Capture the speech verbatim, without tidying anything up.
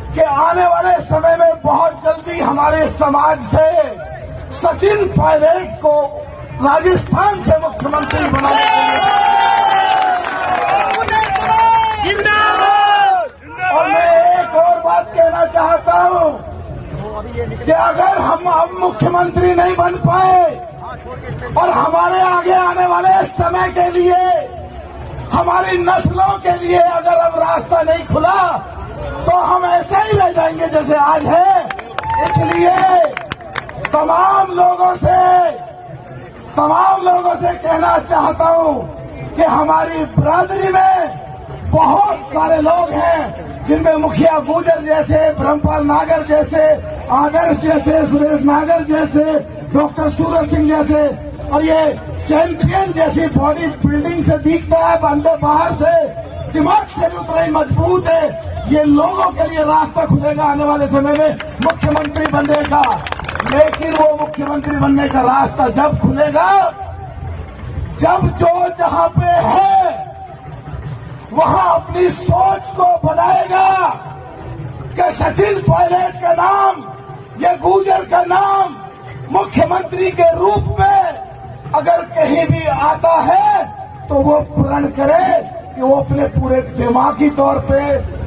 कि आने वाले समय में बहुत जल्दी हमारे समाज से सचिन पायलट को राजस्थान से मुख्यमंत्री बनाने के लिए। और मैं एक और बात कहना चाहता हूं कि अगर हम अब मुख्यमंत्री नहीं बन पाए और हमारे आगे आने वाले समय के लिए, हमारी नस्लों के लिए अगर अब रास्ता नहीं खुला तो हम ऐसे ही रह जाएंगे जैसे आज है। इसलिए तमाम लोगों से तमाम लोगों से कहना चाहता हूं कि हमारी बिरादरी में बहुत सारे लोग हैं जिनमें मुखिया गुजर जैसे, ब्रह्मपाल नागर जैसे, आदर्श जैसे, सुरेश नागर जैसे, डॉक्टर सूरज सिंह जैसे, और ये चैंपियन जैसी बॉडी बिल्डिंग से दिखता है, अंदर बाहर से दिमाग से भी उतना ही मजबूत है। ये लोगों के लिए रास्ता खुलेगा आने वाले समय में मुख्यमंत्री बनने का। लेकिन वो मुख्यमंत्री बनने का रास्ता जब खुलेगा जब जो जहां पे है वहां अपनी सोच को बनाएगा कि सचिन पायलट का नाम, ये गुजर का नाम मुख्यमंत्री के रूप में अगर कहीं भी आता है तो वो प्रण करे कि वो अपने पूरे दिमागी तौर पे